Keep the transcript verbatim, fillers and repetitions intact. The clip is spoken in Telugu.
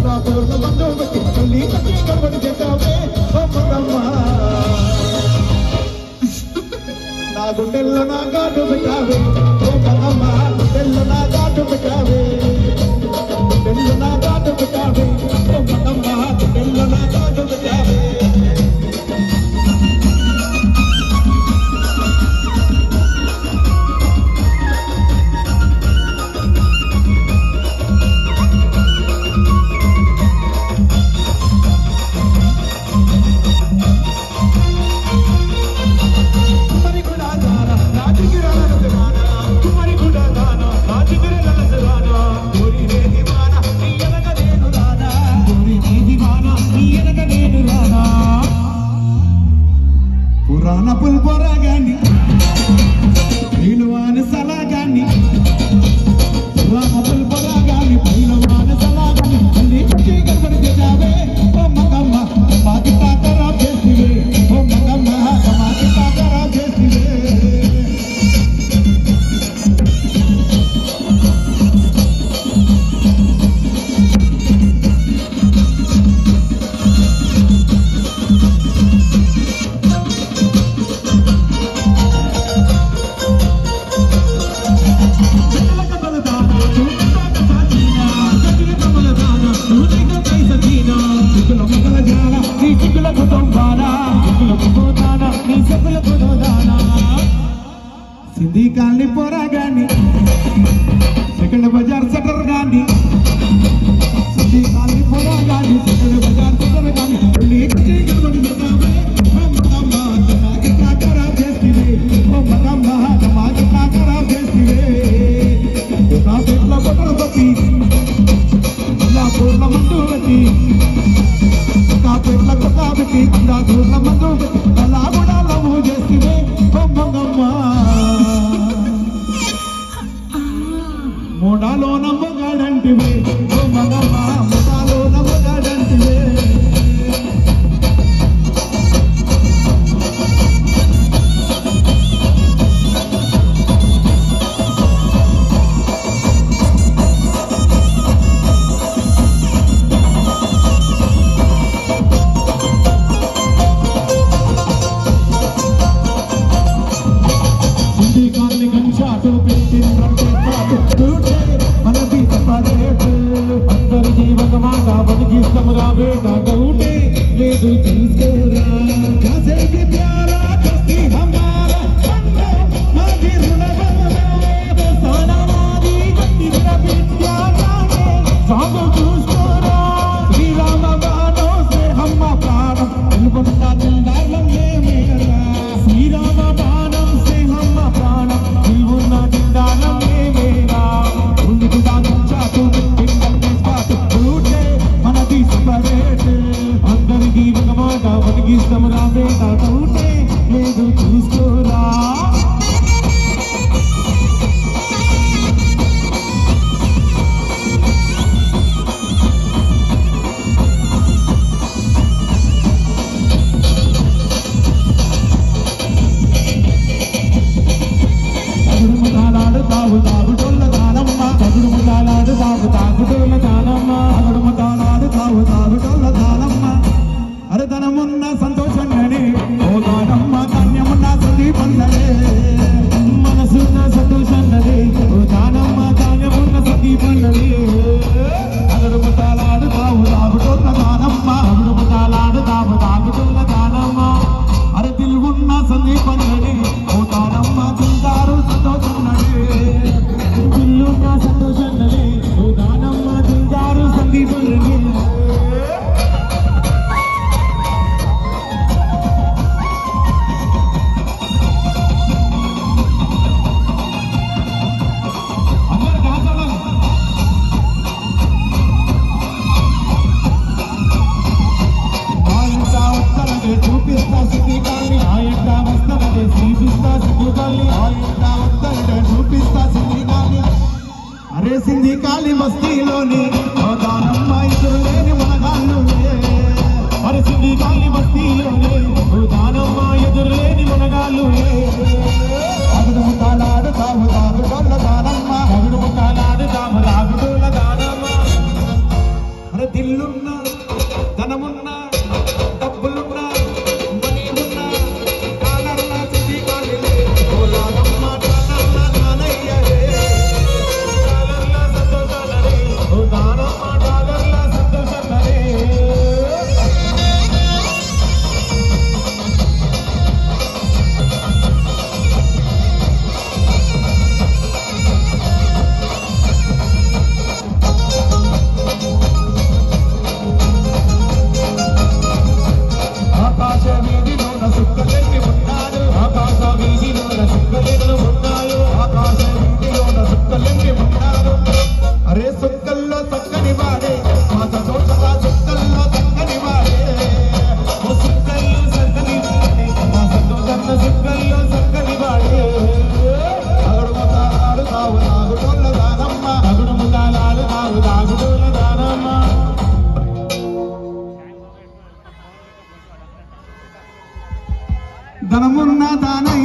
పూర్ణ బంధువు పెట్టి తల్లి తల్లి కనబడి చేశావే ఓ మంగమ్మ నా గుండెల్లో నా గాడు పెట్టావే ఓ మంగమ్మ గుండెల్లో నా గాడు పెట్టావే గుండెల్లో నా గాడు పెట్టావే ఓ మంగమ్మ గుండెల్లో నా గాడు పెట్టావే పురాణ పుల్పరా గాని పైలవాన సలా గాని పురాణ పుల్పరా గాని పైలవాన సలా గాని అల్లి కట్టి కనబడి చేశావే ఓ మంగమ్మ మాకి తాకరా చేసివే ఓ మంగమ్మ మాకి తాకరా చేసివే सिंधी कालनी पोरा गानी सेकंड बाजार सटर गानी सिंधी कालनी पोरा गानी सेकंड बाजार सटर गानी अल्ली कच्ची कनबडी చేశావే ఓ మంగమ్మ తమాకి తాకరా చేసివే ఓ మంగమ్మ తమాకి తాకరా చేసివే నా పెట్ల బటర్ బతి నా పూర్ణ మందు బతి నా పెట్ల కొత్త బతి నా పూర్ణ మందు బతి అలా కూడా లవ్ చేసివే ఓ మంగమ్మ మోడాలో నమ్మగాడంటివే ఓ మగమ్మ మోడాలో నమ్మగాడంటివే హిందీ కాల్ని గంచాటు పెట్టి అందరి జీవకమాగా బతికిస్తమురా బేటా గౌటే లేదు తీసుకోరా కాసేకి ప్యారా కస్తి హమారా మాది రుణబలమే సోనామాది గట్టిన విద్యారానే సాగు చూసుకోరా శ్రీరామ బాణో సే హమ్మ ప్రాణం నిలుపంతా నిండాలం మేమేరా శ్రీరామ బాణం సే హమ్మ ప్రాణం నిలువున్న నిండాలం మేమేరా ముందుకు దాచాటు అందరికీ ఒక మాట బతికిస్తమురా బేటా గౌటే లేదు చూసుకోరా తగుడు ముదాలాడు తాగు తాగుటోళ్ళ దానమ్మ తగుడు ముదాలాడు తాగు తాగుటోళ్ళ దానమ్మ తగుడు ముదాలాడు తాగు తాగుటోళ్ళ దానమ్మ అరదనమున్న సంతోషంగానే ఓ దానమ్మ ధాన్యమున్న సందీపన్నదే మనసున్న సంతోషన్నదే ఓ దానమ్మ ధాన్యమున్న సందీపన్నదే అగడు ముదాలాడు తాగు తాగుటోళ్ళ దానమ్మ అగడు ముదాలాడు తాగు తాగుటోళ్ళ దానమ్మ అరదిల్ ఉన్న సందీపన్నదే ఓ దానమ్మ తింటారు సంతోషన్నదే ఇల్లున్న సంతోషన్నదే ఓ దానమ్మ తింటారు సందీపన్నదే చూపిస్తా సిద్ధి కాలి ఆయన వస్తానంటే చూపిస్తా సిద్ధి కాలి ఆయన వస్తానంటే చూపిస్తా సిద్ధి కాలి అరే సింధి కాలి మస్తీలోని ఓ దానమ్మ ఇద్దరు లేని మనగాళ్ళు అరే సింధి కాలి మస్తీలోని ఓ దానమ్మ ఎదురు లేని మనగాళ్ళు అగడు ముట్టాలాడు తాము తాగుడోళ్ళ దానమ్మ అగడు ముట్టాలాడు తాము తాగుడోళ్ళ దానమ్మ అరే దిల్లు తానై